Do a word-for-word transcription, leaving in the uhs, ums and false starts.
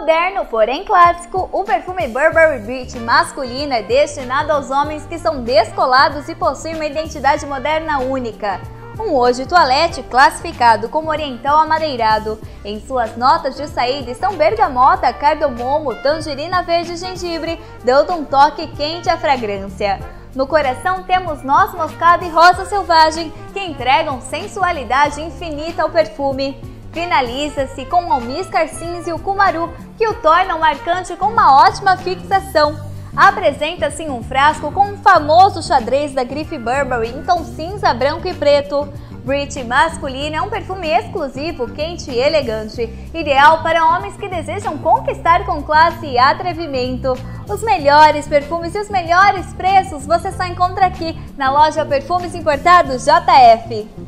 Moderno, porém clássico, o perfume Burberry Beach masculino é destinado aos homens que são descolados e possuem uma identidade moderna única. Um eau de toilette classificado como oriental amadeirado. Em suas notas de saída estão bergamota, cardamomo, tangerina verde e gengibre, dando um toque quente à fragrância. No coração temos noz moscada e rosa selvagem, que entregam sensualidade infinita ao perfume. Finaliza-se com o almíscar cinza e o cumaru, que o tornam marcante com uma ótima fixação. Apresenta-se em um frasco com um famoso xadrez da grife Burberry em tom cinza, branco e preto. Beach masculino é um perfume exclusivo, quente e elegante, ideal para homens que desejam conquistar com classe e atrevimento. Os melhores perfumes e os melhores preços você só encontra aqui na loja Perfumes Importados J F.